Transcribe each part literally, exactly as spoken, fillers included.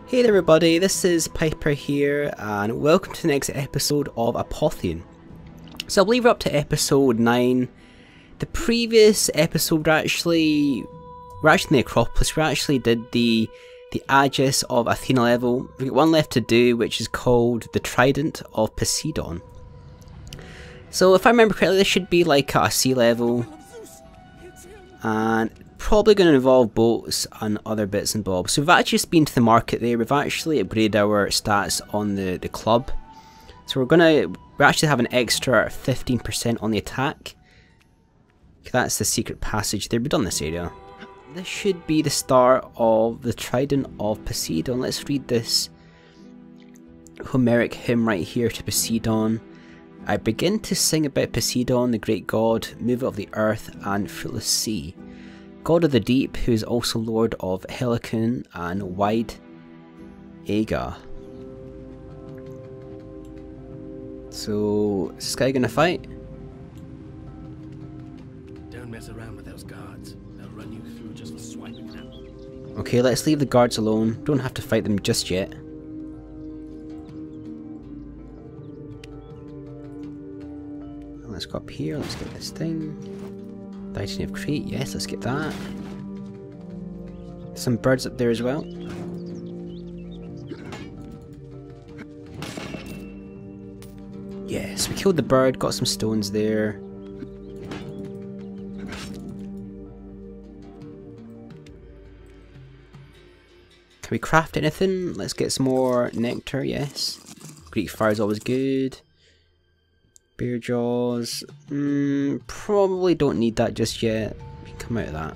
Hey there everybody, this is Piper here and welcome to the next episode of Apotheon. So I believe we're up to episode nine. The previous episode we're actually, we're actually in the Acropolis, we actually did the the Aegis of Athena level. We've got one left to do which is called the Trident of Poseidon. So if I remember correctly this should be like a sea level and probably going to involve boats and other bits and bobs. So we've actually just been to the market there, we've actually upgraded our stats on the, the club. So we're going to, we actually have an extra fifteen percent on the attack. That's the secret passage there, we've done this area. This should be the start of the Trident of Poseidon. Let's read this Homeric hymn right here to Poseidon. I begin to sing about Poseidon, the great god, mover of the earth and fruitless sea. God of the deep, who is also lord of Helicon and wide Aga. So, is this guy gonna fight? Don't mess around with those guards. They'll run you through just for swiping them. Okay, let's leave the guards alone. Don't have to fight them just yet. Let's go up here, let's get this thing. Trident of Crete, yes, let's get that. Some birds up there as well. Yes, we killed the bird, got some stones there. Can we craft anything? Let's get some more nectar, yes. Greek fire is always good. Bear jaws, mm, probably don't need that just yet. We can come out of that.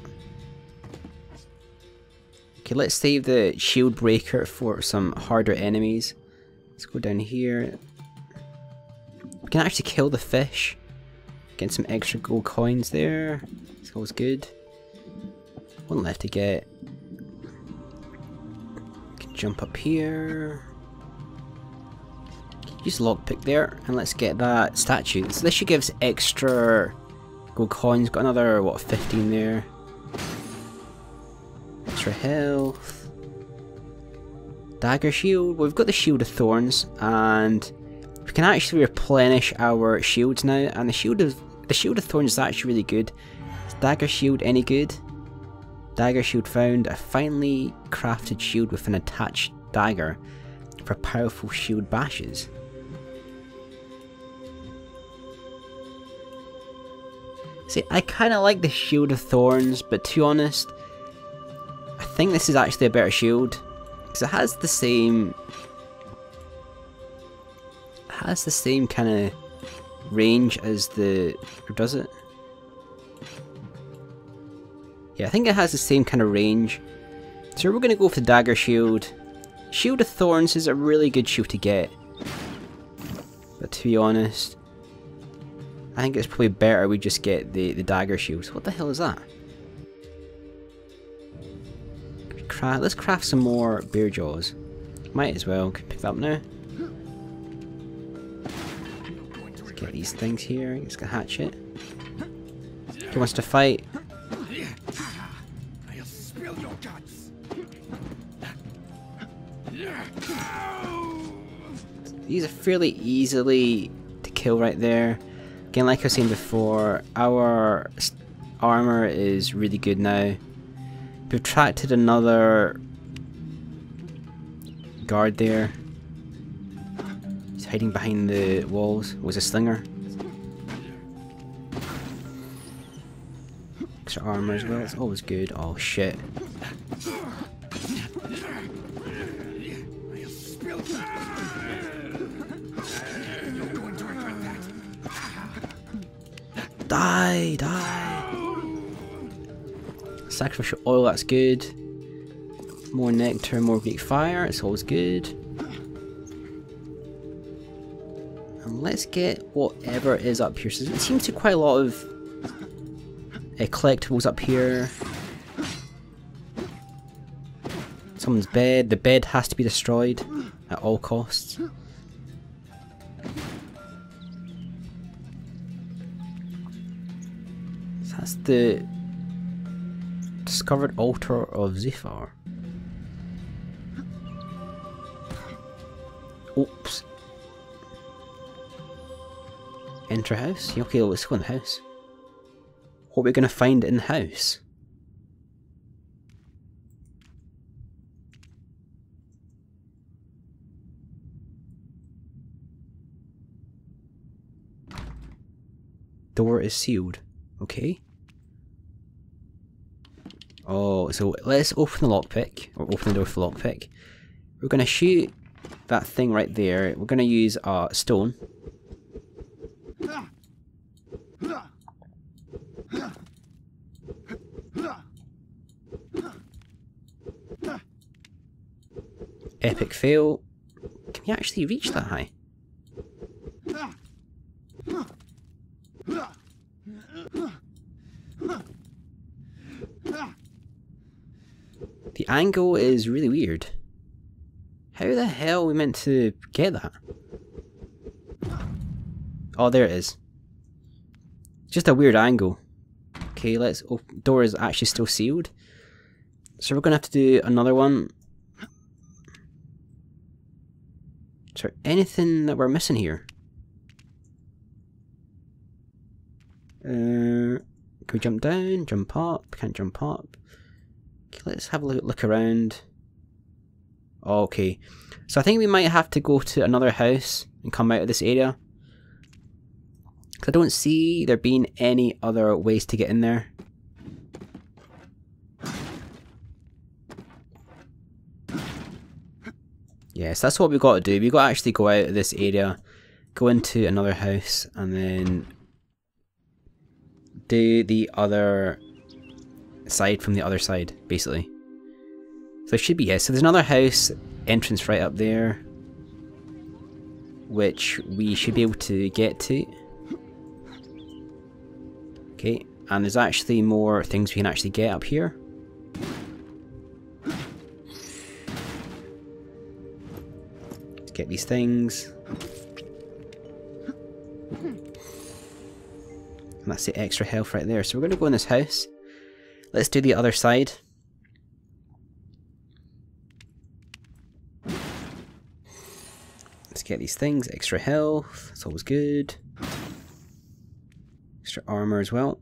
Okay, let's save the shield breaker for some harder enemies. Let's go down here. We can actually kill the fish. Get some extra gold coins there. It's always good. One left to get. We can jump up here. Use lockpick there, and let's get that statue. So this should give us extra gold coins. Got another, what, fifteen there. Extra health. Dagger shield. Well, we've got the shield of thorns, and we can actually replenish our shields now. And the shield of the shield of thorns is actually really good. Is dagger shield any good? Dagger shield found. A finely crafted shield with an attached dagger for powerful shield bashes. See, I kind of like the Shield of Thorns, but to be honest, I think this is actually a better shield because it has the same, it has the same kind of range as the, or does it? Yeah, I think it has the same kind of range. So we're gonna go for the dagger shield. Shield of Thorns is a really good shield to get, but to be honest, I think it's probably better we just get the, the dagger shield. What the hell is that? Cra let's craft some more bear jaws. Might as well. Can pick that up now. Let's get these things here. Let's get a hatchet. Who wants to fight? I'll spill your guts. These are fairly easily to kill right there. Again, like I was saying before, our armor is really good now. We've attracted another guard there. He's hiding behind the walls. Was a slinger. Extra armor as well. It's always good. Oh shit. Die, die. Sacrificial oil, that's good. More nectar, more Greek fire, it's always good. And let's get whatever is up here. So it seems to be quite a lot of uh, collectibles up here. Someone's bed. The bed has to be destroyed at all costs. That's the discovered altar of Zephyr. Oops. Enter house? Okay, let's go in the house. What are we going to find in the house? Door is sealed. Okay. Oh, so let's open the lockpick, or open the door for the lockpick. We're going to shoot that thing right there. We're going to use a uh, stone. Epic fail. Can we actually reach that high? The angle is really weird. How the hell are we meant to get that? Oh, there it is. Just a weird angle. Okay, let's... Oh, door is actually still sealed. So we're going to have to do another one. Is there anything that we're missing here? Uh, can we jump down? Jump up? Can't jump up. Okay, let's have a look, look around. Okay, so I think we might have to go to another house and come out of this area. Because I don't see there being any other ways to get in there. Yes, that's what we've got to do. We've got to actually go out of this area, go into another house, and then do the other side from the other side, basically. So it should be, yes. So there's another house entrance right up there, which we should be able to get to. Okay, and there's actually more things we can actually get up here. Let's get these things. And that's the extra health right there. So we're going to go in this house. Let's do the other side. Let's get these things. Extra health. That's always good. Extra armor as well.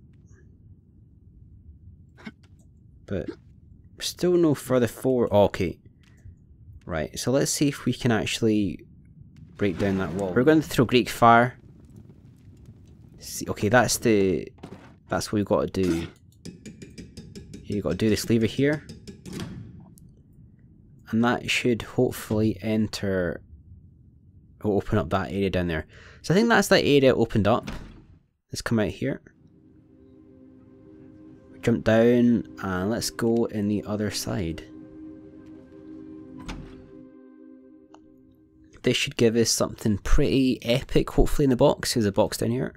But we're still no further forward. Oh, okay. Right, so let's see if we can actually break down that wall. We're going to throw Greek fire. See, okay, that's the... That's what we've got to do. You've got to do this lever here. And that should hopefully enter... Or open up that area down there. So I think that's that area opened up. Let's come out here. Jump down and let's go in the other side. This should give us something pretty epic, hopefully, in the box. There's a box down here.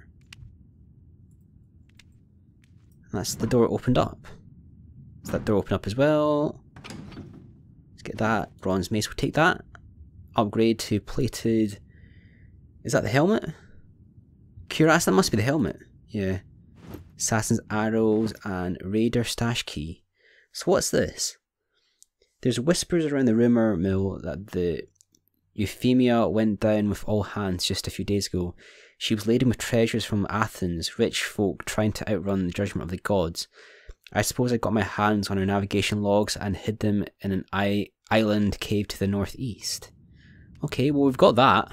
And that's the door opened up. So that door opened up as well. Let's get that. Bronze mace, we'll take that. Upgrade to plated... Is that the helmet? Cuirass, that must be the helmet. Yeah. Assassin's arrows and raider stash key. So what's this? There's whispers around the rumour mill that the Euphemia went down with all hands just a few days ago. She was laden with treasures from Athens, rich folk trying to outrun the judgment of the gods. I suppose I got my hands on her navigation logs and hid them in an I island cave to the northeast. Okay, well we've got that.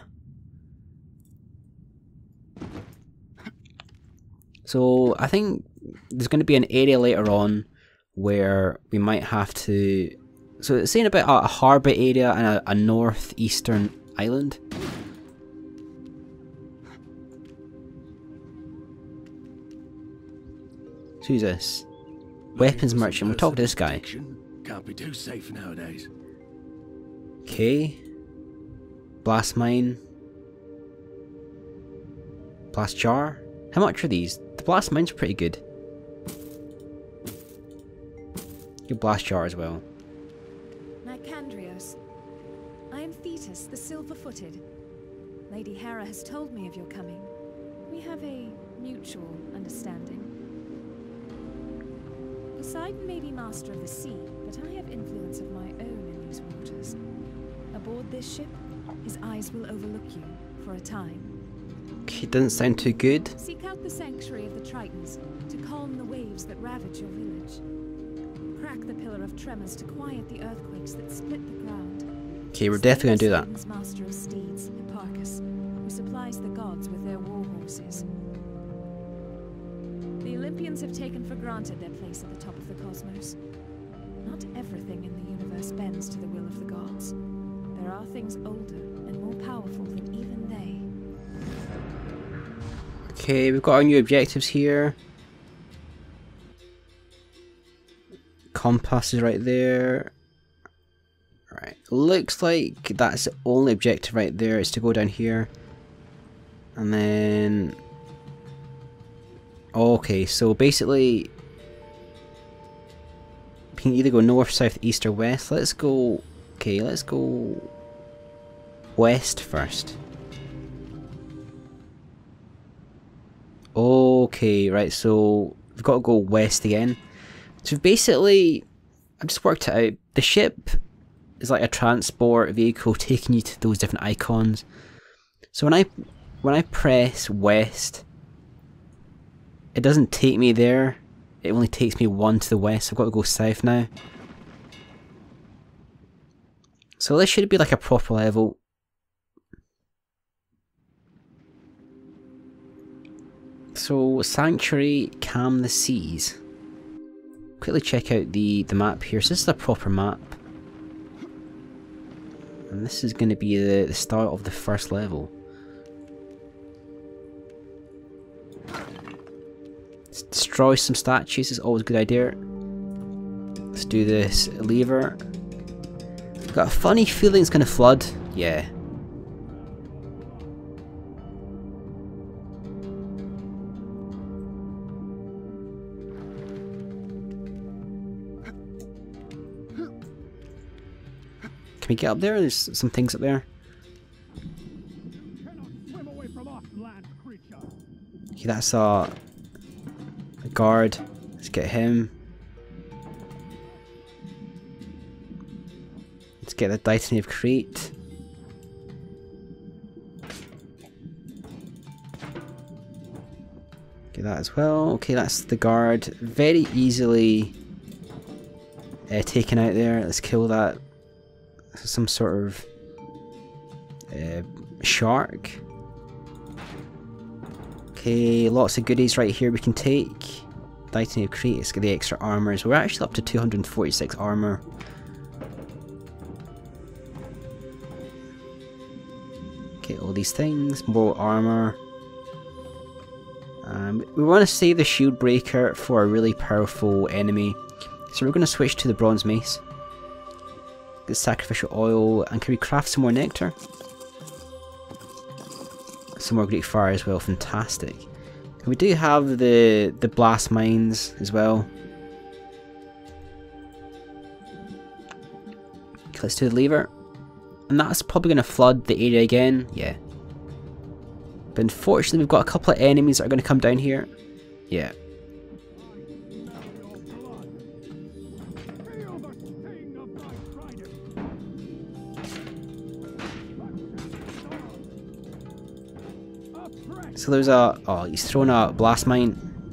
So I think there's going to be an area later on where we might have to... So it's saying about a, a harbour area and a, a northeastern island. So who's this? Weapons merchant. We'll talk to this guy. Can't be too safe nowadays. Okay. Blast mine. Blast jar. How much are these? The blast mine's pretty good. Good blast jar as well. Nicandrios. I am Thetis, the silver-footed. Lady Hera has told me of your coming. We have a mutual understanding. Poseidon may be master of the sea, but I have influence of my own in these waters. Aboard this ship, his eyes will overlook you for a time. Okay, doesn't sound too good. Seek out the sanctuary of the Tritons to calm the waves that ravage your village. Crack the pillar of tremors to quiet the earthquakes that split the ground. Okay, we're definitely gonna do that. Poseidon's master of steeds, Hipparchus, who supplies the gods with their war horses. The Olympians have taken for granted their place at the top of the cosmos. Not everything in the universe bends to the will of the gods. There are things older and more powerful than even they. Okay, we've got our new objectives here. Compass is right there. Right, looks like that's the only objective right there, is to go down here. And then... Okay, so basically... we can either go north, south, east or west. Let's go... Okay, let's go... west first. Okay, right, so we've got to go west again. So basically, I've just worked it out. The ship is like a transport vehicle taking you to those different icons. So when I when I press west, it doesn't take me there. It only takes me one to the west. I've got to go south now. So this should be like a proper level. So Sanctuary, calm the seas. Quickly check out the, the map here. So this is a proper map. And this is going to be the, the start of the first level. Let's destroy some statues is always a good idea. Let's do this lever. I've got a funny feeling it's going to flood. Yeah. Can we get up there? There's some things up there. Okay, that's a, a guard. Let's get him. Let's get the Trident of Crete. Get that as well. Okay, that's the guard. Very easily uh, taken out there. Let's kill that. Some sort of uh, shark. Okay, lots of goodies right here we can take. Trident of Crete, let's get the extra armor. So we're actually up to two hundred forty-six armor. Get all these things, more armor. Um, we want to save the shield breaker for a really powerful enemy. So we're going to switch to the bronze mace. Get sacrificial oil, and can we craft some more nectar? Some more Greek fire as well, fantastic. And we do have the, the blast mines as well. Okay, let's do the lever. And that's probably going to flood the area again, yeah. But unfortunately we've got a couple of enemies that are going to come down here. Yeah. So there's a... oh, he's thrown a blast mine.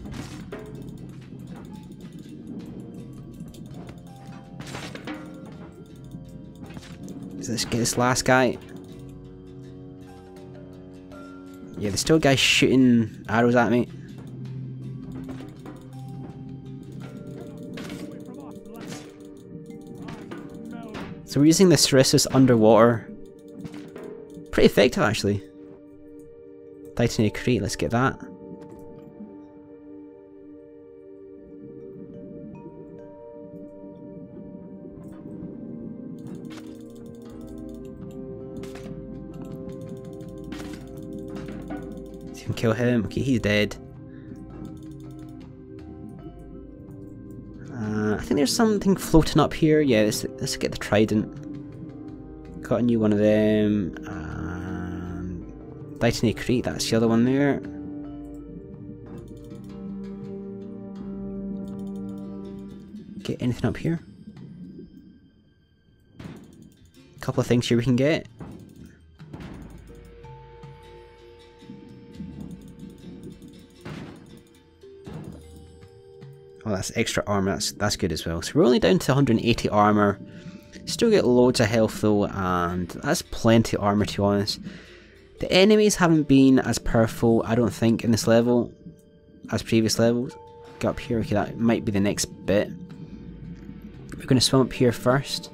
Let's get this last guy. Yeah, there's still guys shooting arrows at me. So we're using the Ceresus underwater. Pretty effective actually. Trident of Crete, let's get that. So you can kill him. Okay, he's dead. Uh, I think there's something floating up here. Yeah, let's, let's get the Trident. Got a new one of them. Uh, Trident of Crete, that's the other one there. Get anything up here? A couple of things here we can get. Oh, that's extra armor, that's, that's good as well. So we're only down to one hundred eighty armor. Still get loads of health though, and that's plenty of armor to be honest. The enemies haven't been as powerful, I don't think, in this level as previous levels. Get up here, okay, that might be the next bit. We're going to swim up here first.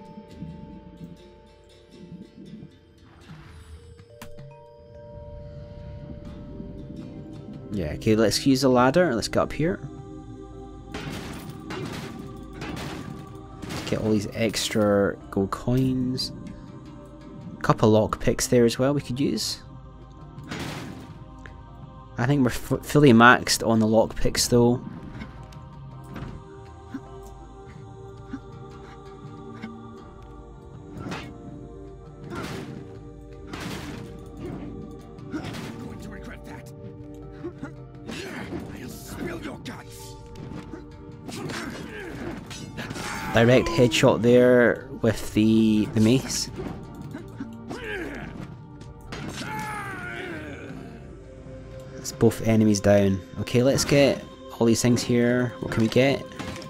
Yeah, okay, let's use the ladder, let's get up here. Get all these extra gold coins. A couple lock picks there as well we could use. I think we're f fully maxed on the lock picks though. Going to regret that. I'll spill your guts. Direct headshot there with the the mace. That's both enemies down. Okay, let's get all these things here. What can we get?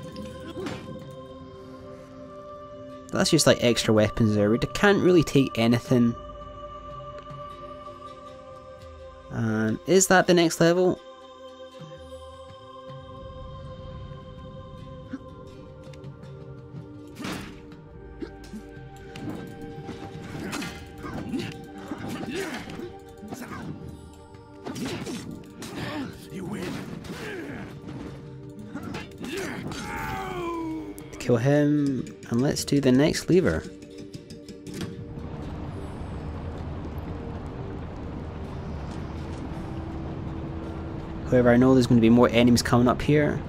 That's just like extra weapons there. We can't really take anything. And is that the next level? You win. Kill him, and let's do the next lever. However, I know there's going to be more enemies coming up here.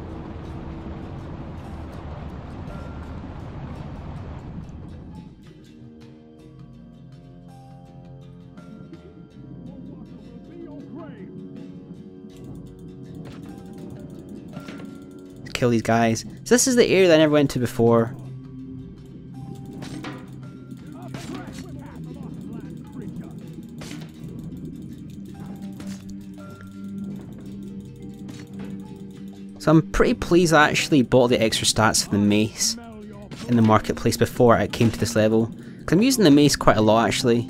Kill these guys. So this is the area that I never went to before. So I'm pretty pleased I actually bought the extra stats for the mace in the marketplace before I came to this level. Because I'm using the mace quite a lot actually.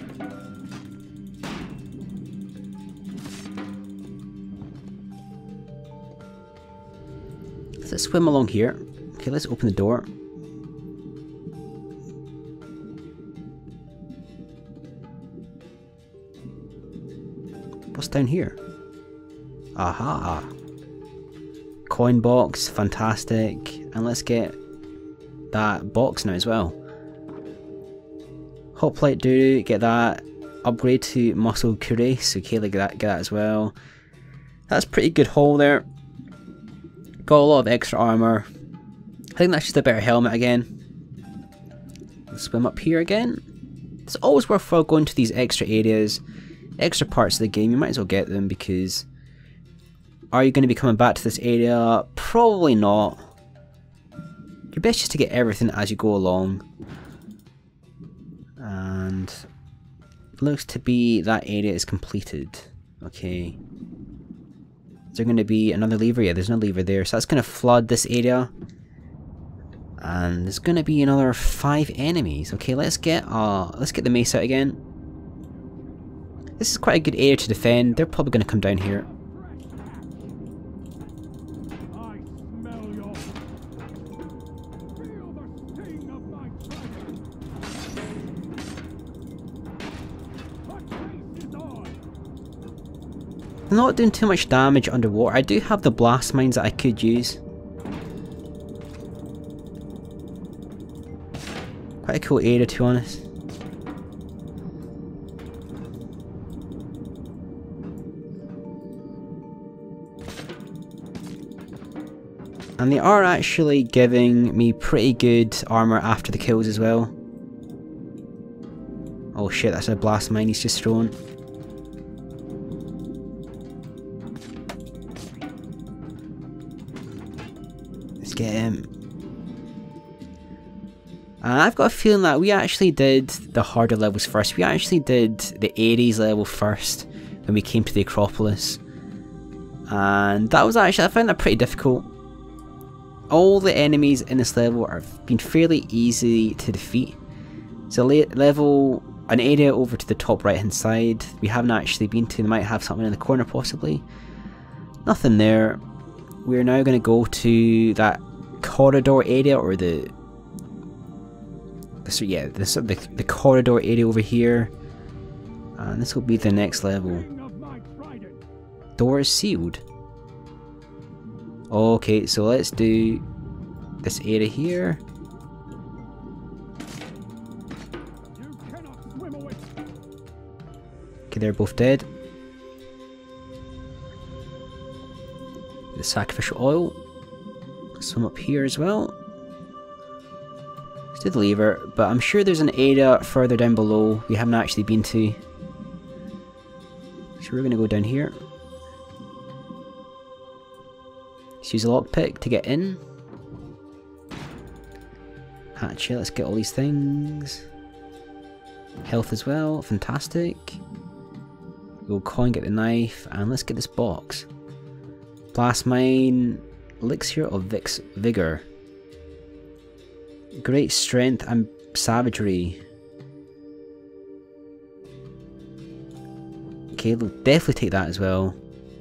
Let's swim along here. Okay, let's open the door. What's down here? Aha! Coin box, fantastic. And let's get that box now as well. Hoplite do get that. Upgrade to muscle cuirass. Okay, like that, get that as well. That's pretty good haul there. Got a lot of extra armor. I think that's just a better helmet again. Let's swim up here again. It's always worthwhile going to these extra areas, extra parts of the game. You might as well get them because are you going to be coming back to this area? Probably not. Your best just to get everything as you go along. And looks to be that area is completed. Okay. Is there going to be another lever? Yeah, there's no lever there. So that's going to flood this area. And there's going to be another five enemies. Okay, let's get uh, let's get the mace out again. This is quite a good area to defend. They're probably going to come down here. I'm not doing too much damage underwater. I do have the blast mines that I could use. Quite a cool area to be honest. And they are actually giving me pretty good armor after the kills as well. Oh shit, that's a blast mine he's just thrown. Get him. And I've got a feeling that we actually did the harder levels first. We actually did the Ares level first when we came to the Acropolis. And that was actually, I found that pretty difficult. all the enemies in this level have been fairly easy to defeat. So level, an area over to the top right hand side we haven't actually been to. They might have something in the corner possibly. Nothing there. We're now going to go to that corridor area, or the so yeah, this the, the corridor area over here, and this will be the next level. Door is sealed. Okay, so let's do this area here. Okay, they're both dead. The sacrificial oil. Swim up here as well. Let's do the lever, but I'm sure there's an area further down below we haven't actually been to. So we're going to go down here. Let's use a lockpick to get in. Hatchet, let's get all these things. Health as well, fantastic. Gold coin, get the knife, and let's get this box. Blast mine, elixir of Vix vigor. Great strength and savagery. Okay, we'll definitely take that as well.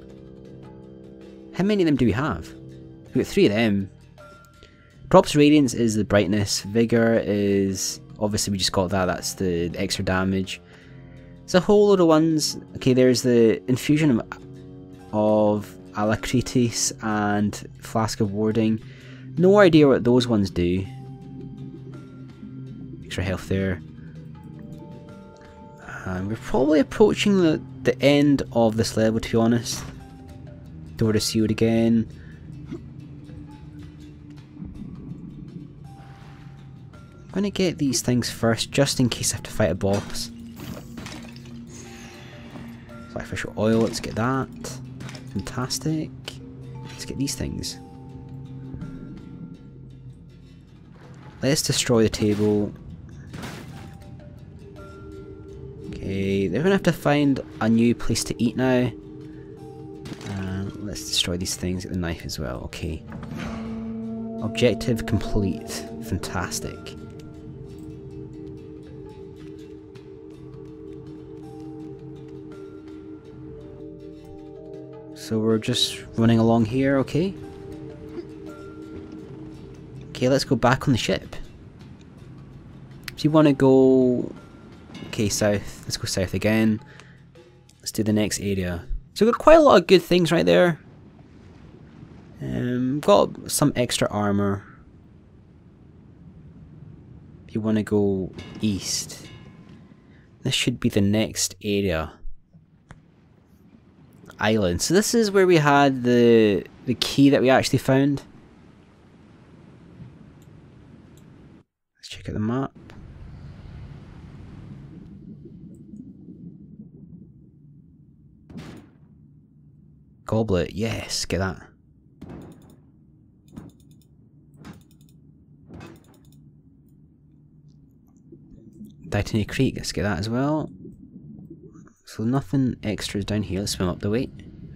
How many of them do we have? We've got three of them. Drops radiance is the brightness. Vigor is, obviously we just got that, that's the extra damage. It's a whole load of ones. Okay, there's the infusion of, of alacritus and flask of warding. No idea what those ones do. Extra health there. And we're probably approaching the, the end of this level, to be honest. Door is sealed again. I'm gonna get these things first, just in case I have to fight a boss. Sacrificial oil, let's get that. Fantastic. Let's get these things. Let's destroy the table. Okay, they're gonna have to find a new place to eat now. Uh, let's destroy these things, get the knife as well, okay. Objective complete. Fantastic. So we're just running along here, okay. Okay, let's go back on the ship. So you want to go... Okay, south. Let's go south again. Let's do the next area. So we've got quite a lot of good things right there. Um, got some extra armor. If you want to go east, this should be the next area. Island. So this is where we had the the key that we actually found. Let's check out the map. Goblet, yes, get that. Titania Creek, let's get that as well. So nothing extras down here. Let's swim up the way.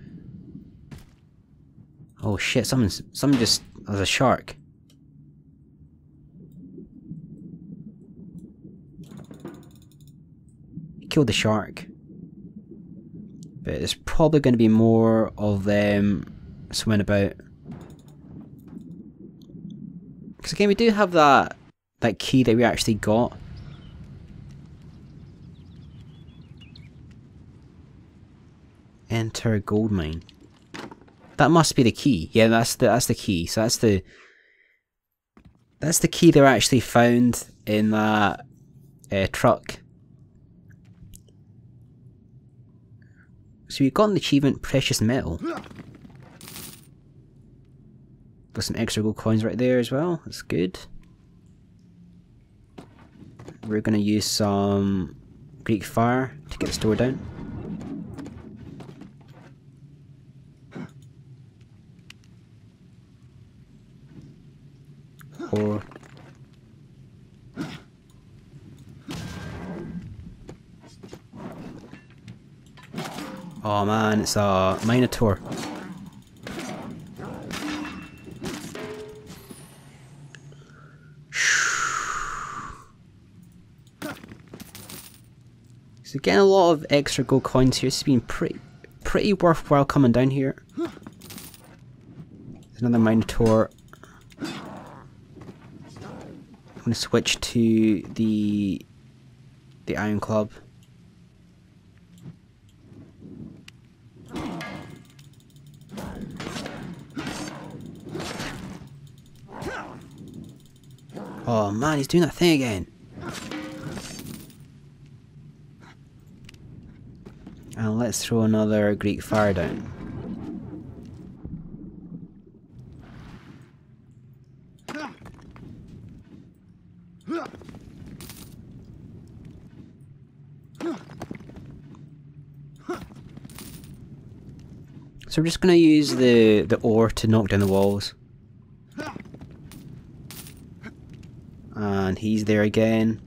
Oh shit! Someone's someone just there's a shark. Killed the shark. But there's probably going to be more of them swimming about. Because again, we do have that that key that we actually got. Enter gold mine. That must be the key. Yeah, that's the that's the key. So that's the that's the key they actually found in that uh, truck. So we got an achievement, precious metal. Got some extra gold coins right there as well. That's good. We're gonna use some Greek fire to get the store down. Or oh man, it's a Minotaur. So getting a lot of extra gold coins here. It's been pretty, pretty worthwhile coming down here. There's another Minotaur. I'm going to switch to the the Iron Club. Oh man, he's doing that thing again. And let's throw another Greek fire down. So we're just going to use the, the ore to knock down the walls. And he's there again.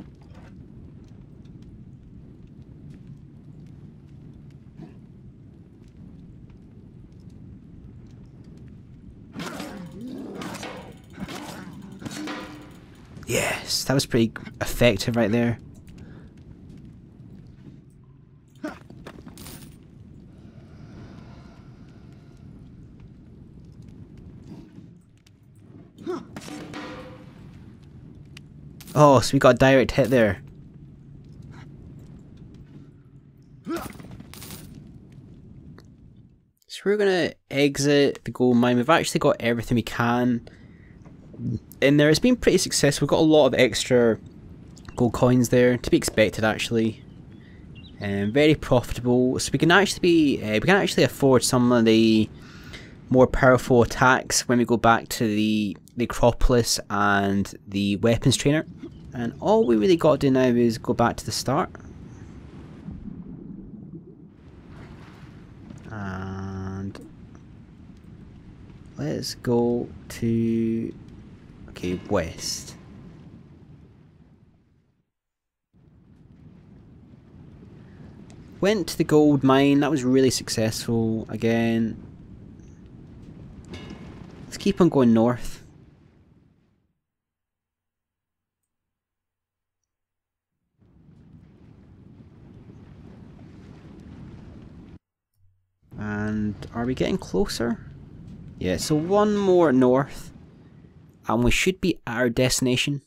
Yes, that was pretty effective right there. Oh, so we got a direct hit there. So we're gonna exit the gold mine. We've actually got everything we can in there. It's been pretty successful. We've got a lot of extra gold coins there, to be expected actually. And um, very profitable. So we can actually be, uh, we can actually afford some of the more powerful attacks when we go back to the, the Acropolis and the weapons trainer. And all we really got to do now is go back to the start. And let's go to, okay, west. Went to the gold mine, that was really successful again. Let's keep on going north. And are we getting closer? Yeah, so one more north and we should be at our destination.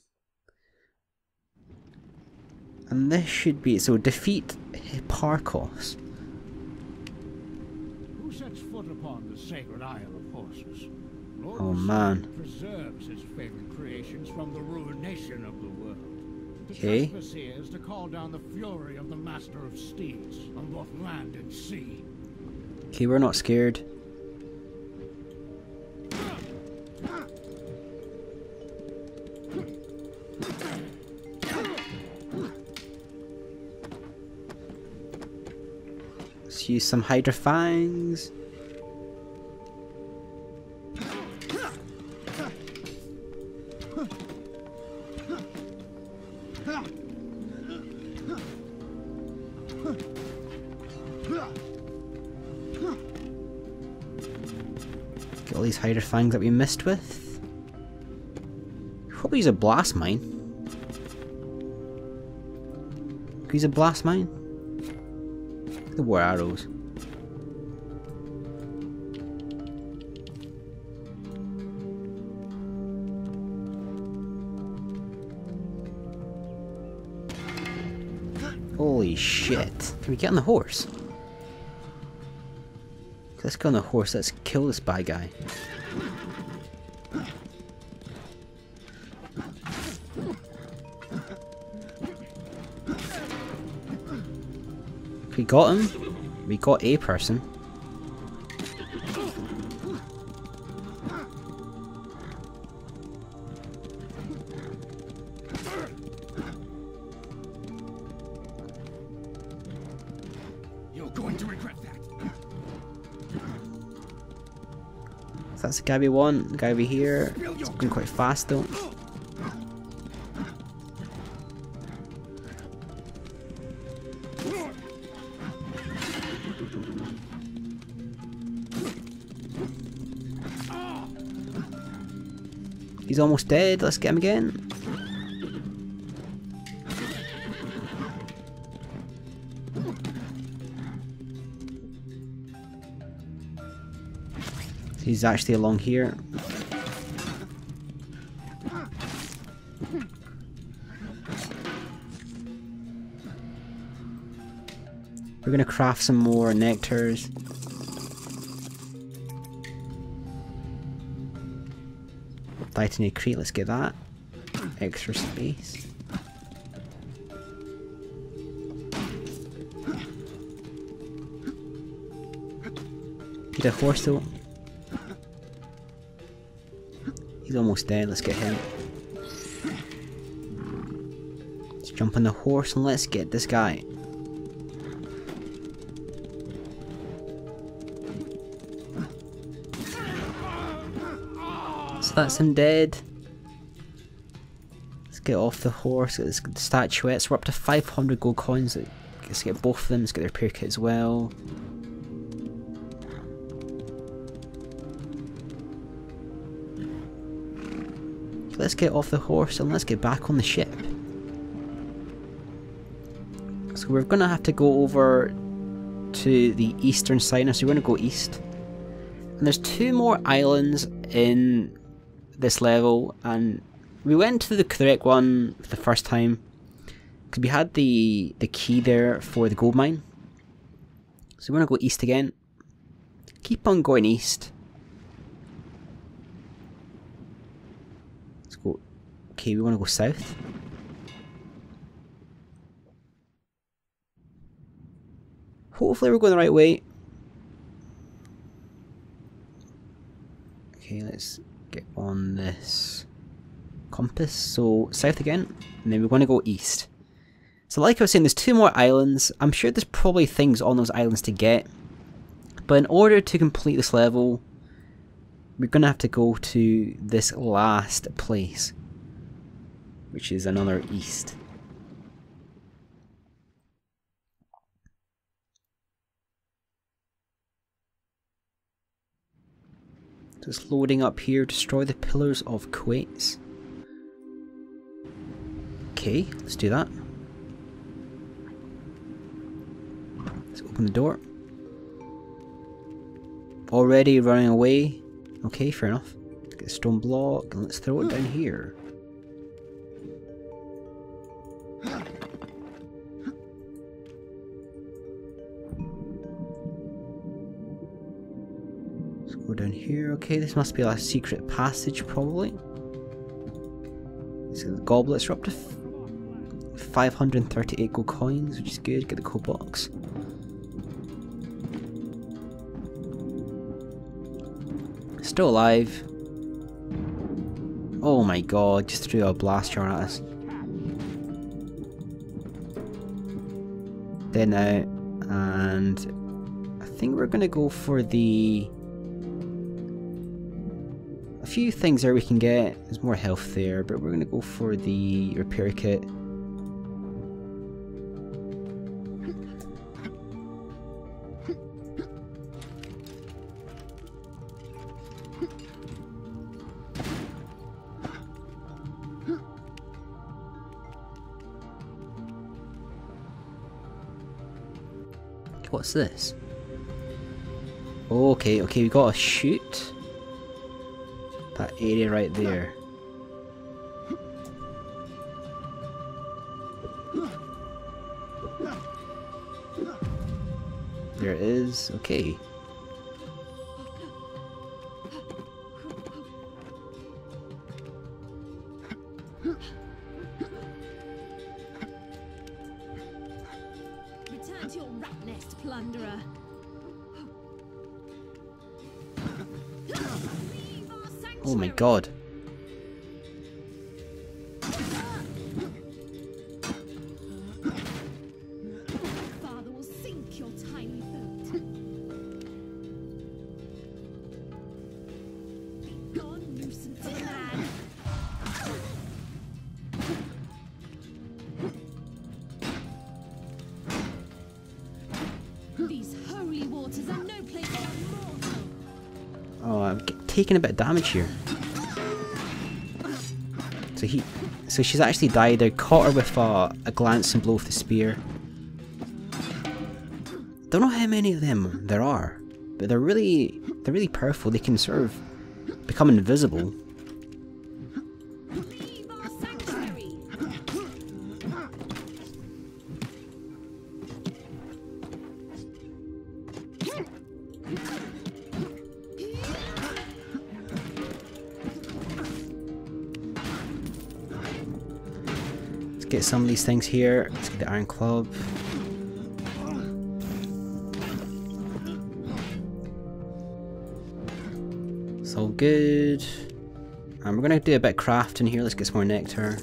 And this should be, so defeat Hipparchos. Who sets foot upon the sacred Isle of Horses? Lord Oh man. preserves his favorite creations from the ruination of the world. The Okay. trespass is to call down the fury of the Master of Steeds on both land and sea. Okay, we're not scared. Let's use some Hydra Fangs. Get all these Hydra Fangs that we missed with. Probably use a Blast Mine. Could use a Blast Mine. The war arrows. Holy shit. Can we get on the horse? Let's go on the horse, let's kill this bad guy. We got him. We got a person. You're going to regret that. So that's the guy we want. The guy over here. It's going quite fast though. He's almost dead. Let's get him again. He's actually along here. We're gonna craft some more nectars. Titanic crate, let's get that. Extra space. Need a horse though. He's almost dead, let's get him. Let's jump on the horse and let's get this guy. So that's him dead. Let's get off the horse, get this statuettes. We're up to five hundred gold coins. Let's get both of them, let's get their repair kit as well. Let's get off the horse and let's get back on the ship. So we're gonna have to go over to the eastern side now, so we're gonna go east. And there's two more islands in this level, and we went to the correct one for the first time because we had the the key there for the gold mine. So we're gonna go east again. Keep on going east. Let's go. Okay, we want to go south. Hopefully we're going the right way. Okay, let's get on this compass. So south again, and then we want to go east. So like I was saying, there's two more islands. I'm sure there's probably things on those islands to get, but in order to complete this level, we're going to have to go to this last place, which is another east. So it's loading up here. Destroy the pillars of Quates. Okay, let's do that. Let's open the door. Already running away. Okay, fair enough. Let's get a stone block and let's throw it down here. Let's go down here. Okay, this must be a secret passage probably. So the goblets are up to five hundred thirty-eight gold coins, which is good. Get the coal box. Still alive. Oh my god, just threw a blast jar at us. Dead now. And I think we're gonna go for the... A few things there we can get. There's more health there, but we're gonna go for the repair kit. What's this? Okay, okay, we gotta shoot that area right there. There it is, okay. Return to your rat nest, plunderer. Oh my god. Father will sink your tiny boat. Be gone, nuisance man. These holy waters are no place for mortal. Oh, I'm taking a bit of damage here. So he, so she's actually died. I caught her with a, a glancing blow with the spear. Don't know how many of them there are, but they're really, they're really powerful. They can sort of become invisible. Leave our sanctuary. Let's get some of these things here. Let's get the iron club. It's all good. And we're gonna do a bit of crafting here. Let's get some more nectar.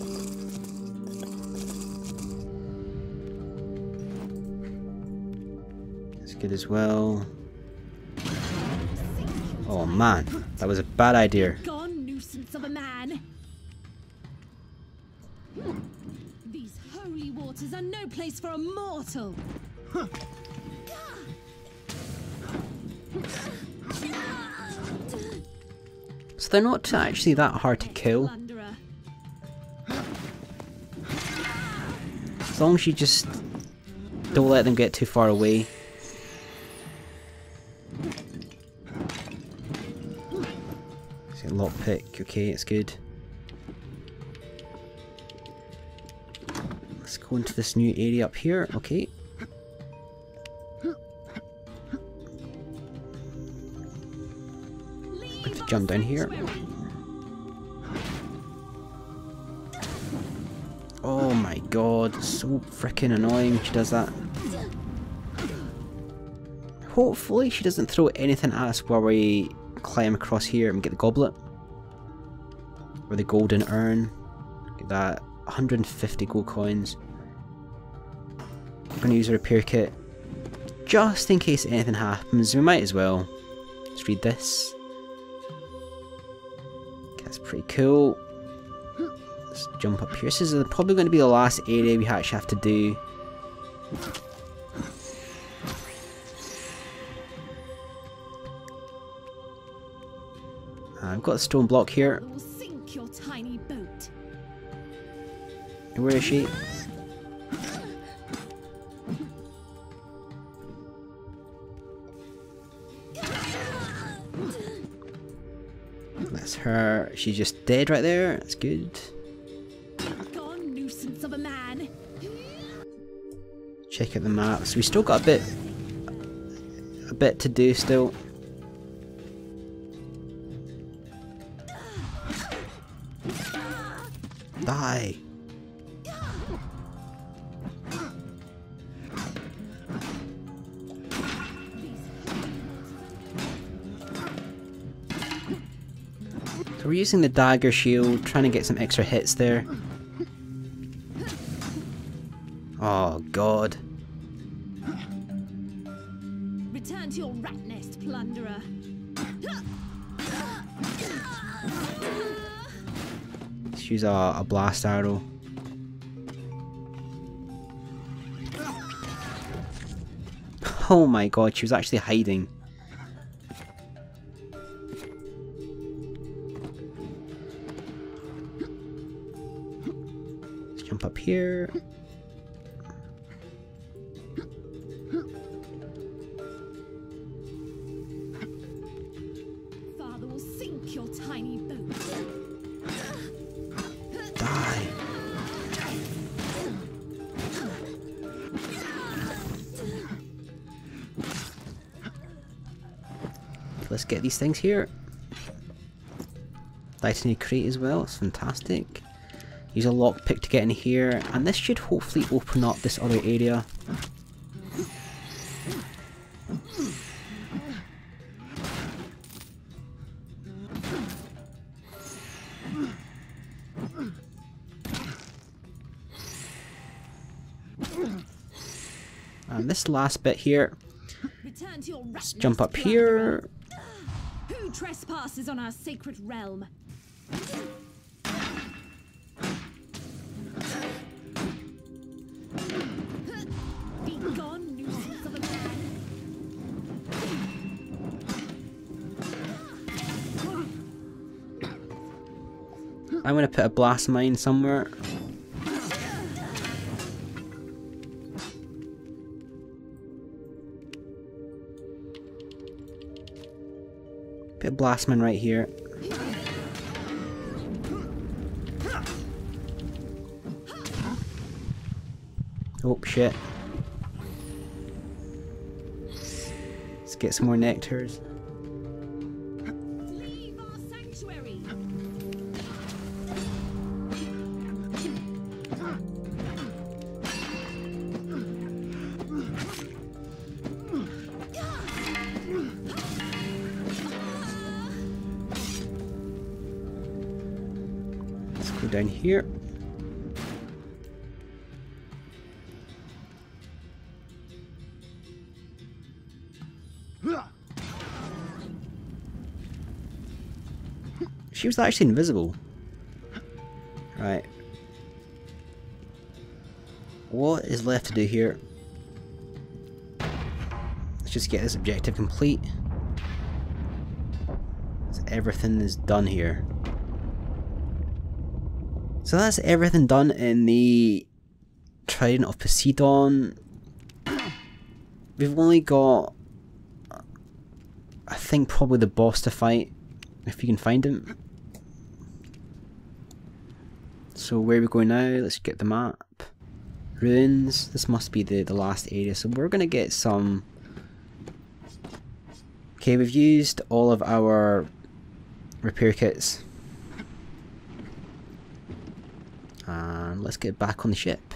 That's good as well. Oh man, that was a bad idea. Gone, nuisance of a man. These holy waters are no place for a mortal. So they're not actually that hard to kill. Plunderer. As long as you just don't let them get too far away. See a lockpick, okay, it's good. Let's go into this new area up here, okay. Going to jump down here. Oh my god, it's so freaking annoying when she does that. Hopefully she doesn't throw anything at us while we climb across here and get the goblet. Or the golden urn. Get that, one hundred fifty gold coins. I'm going to use a repair kit. Just in case anything happens, we might as well. Let's read this. Okay, that's pretty cool. Let's jump up here. This is probably going to be the last area we actually have to do. I've got a stone block here. Will sink your tiny boat. Where is she? That's her. She's just dead right there. That's good. Gone, nuisance of a man. Check out the map. So we still got a bit, a bit to do still. Die. So we're using the dagger shield, trying to get some extra hits there. Oh god. Return to your rat nest, plunderer. Let's use a, a blast arrow. Oh my god, she was actually hiding. Let's jump up here. Father will sink your tiny boat. Die. Let's get these things here. Lightning crate as well, it's fantastic. Use a lockpick to get in here, and this should hopefully open up this other area. And this last bit here, Return to your rat let's jump nest, up here. Who trespasses on our sacred realm? Be gone, nuisance of a man. I'm gonna put a blast mine somewhere. Bit of blastman right here. Oh shit. Let's get some more nectars. Leave our sanctuary. Let's go down here. She was actually invisible. Right. What is left to do here? Let's just get this objective complete. So everything is done here. So that's everything done in the Trident of Poseidon. We've only got, I think, probably the boss to fight, if you can find him. So where are we going now? Let's get the map. Ruins. This must be the, the last area. So we're going to get some... Okay, we've used all of our repair kits. And let's get back on the ship.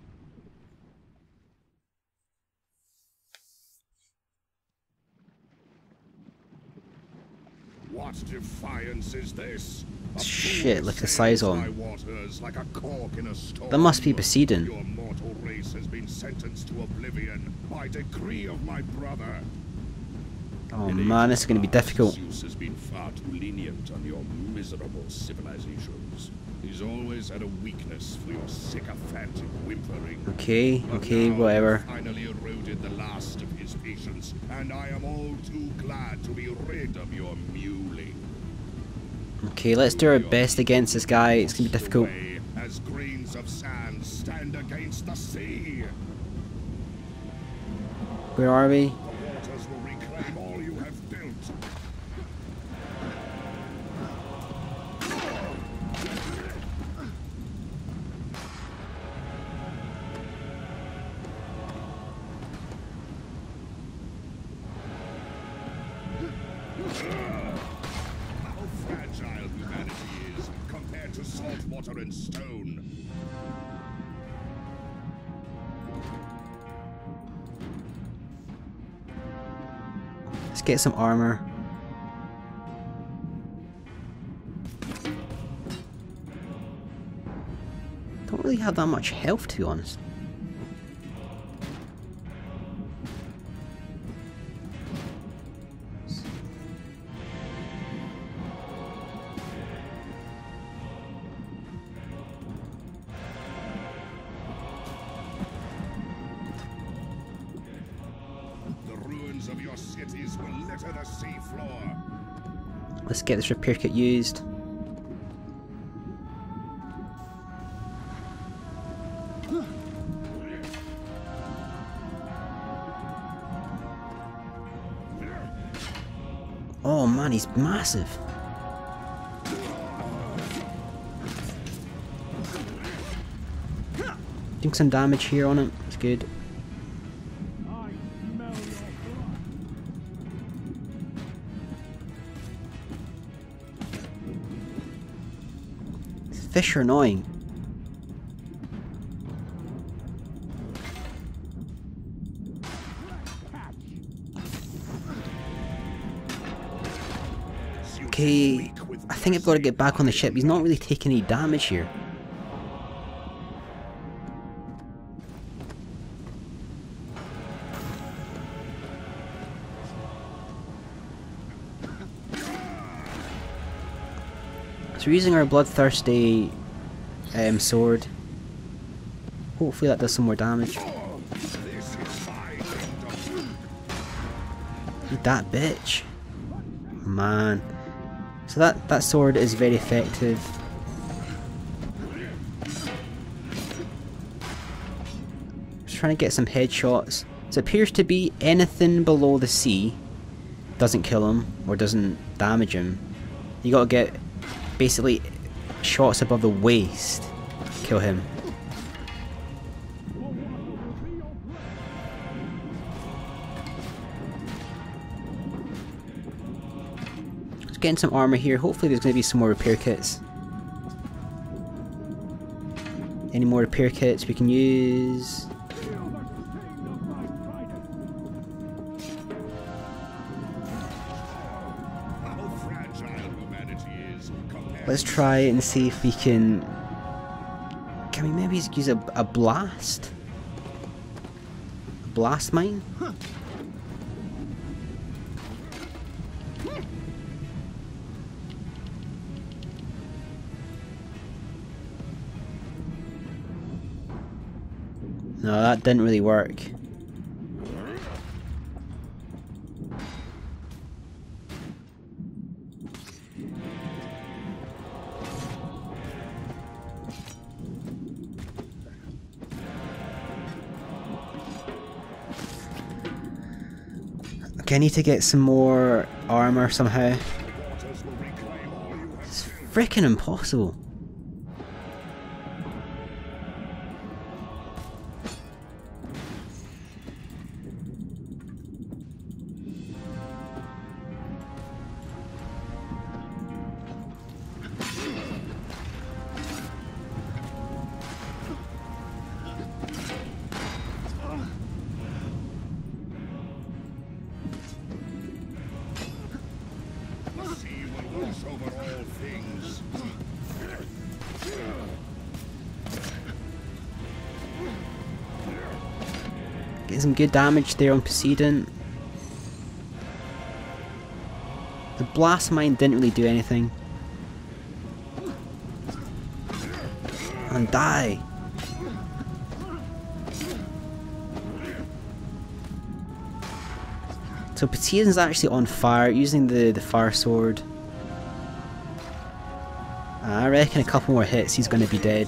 What defiance is this? A Shit, fool look at the size sails on. my waters like a cork in a storm. That must be Poseidon. Your mortal race has been sentenced to oblivion by decree of my brother. Oh In man, ages this is going to be past, difficult. Zeus has been far too lenient on your miserable civilizations. He's always had a weakness for your sycophantic whimpering. Okay, But okay, now whatever. you've finally eroded the last of his patience, and I am all too glad to be rid of your mewling. Okay, let's do our best against this guy. It's going to be difficult. Away as grains of sand stand against the sea. Where are we? The waters will reclaim all you have built. How fragile humanity is compared to salt water and stone. Let's get some armor. Don't really have that much health, to be honest. The ruins of your cities will litter the seafloor. Let's get this repair kit used. Oh man, he's massive. Doing some damage here on him. It's good. Fish are annoying. Okay, I think I've got to get back on the ship. He's not really taking any damage here. So we're using our bloodthirsty um, sword. Hopefully that does some more damage. Eat that bitch. Man. So that, that sword is very effective. Just trying to get some headshots. So it appears to be anything below the sea doesn't kill him or doesn't damage him. You gotta get basically shots above the waist to kill him. Just getting some armor here. Hopefully there's gonna be some more repair kits. Any more repair kits we can use? Let's try it and see if we can... Can we maybe use a, a blast? A blast mine? No, that didn't really work. Okay, I need to get some more armor somehow. It's freaking impossible. Getting some good damage there on Poseidon. The blast mine didn't really do anything. And die! So Poseidon's actually on fire, using the, the fire sword. I reckon a couple more hits he's going to be dead.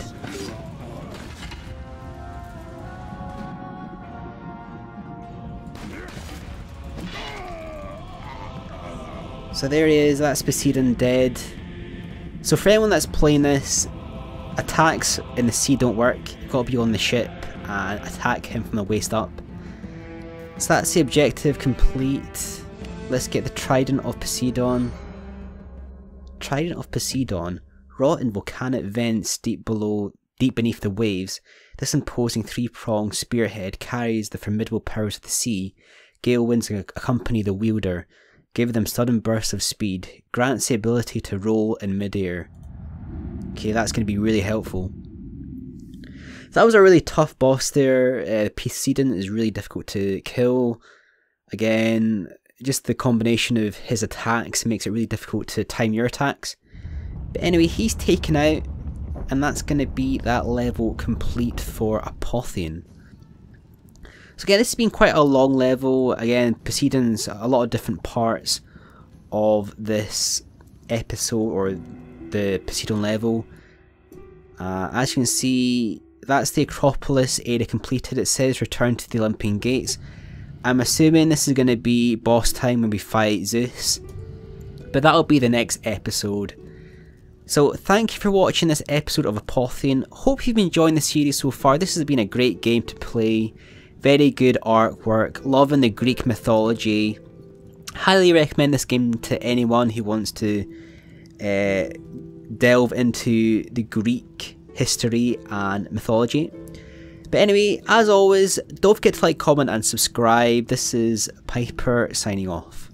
So there he is, that's Poseidon dead. So for anyone that's playing this, attacks in the sea don't work. You've got to be on the ship and attack him from the waist up. So that's the objective complete. Let's get the Trident of Poseidon. Trident of Poseidon. Wrought in volcanic vents deep below, deep beneath the waves, this imposing three-pronged spearhead carries the formidable powers of the sea. Gale winds accompany the wielder, give them sudden bursts of speed, grants the ability to roll in midair. Okay, that's going to be really helpful. That was a really tough boss there. Uh, Poseidon is really difficult to kill. Again, just the combination of his attacks makes it really difficult to time your attacks. But anyway, he's taken out, and that's going to be that level complete for Apotheon. So again, this has been quite a long level. Again, Poseidon's a lot of different parts of this episode, or the Poseidon level. Uh, as you can see, that's the Acropolis area completed. It says return to the Olympian Gates. I'm assuming this is going to be boss time when we fight Zeus, but that'll be the next episode. So thank you for watching this episode of Apotheon. Hope you've been enjoying the series so far. This has been a great game to play. Very good artwork. Loving the Greek mythology. Highly recommend this game to anyone who wants to uh, delve into the Greek history and mythology. But anyway, as always, don't forget to like, comment and subscribe. This is Piper signing off.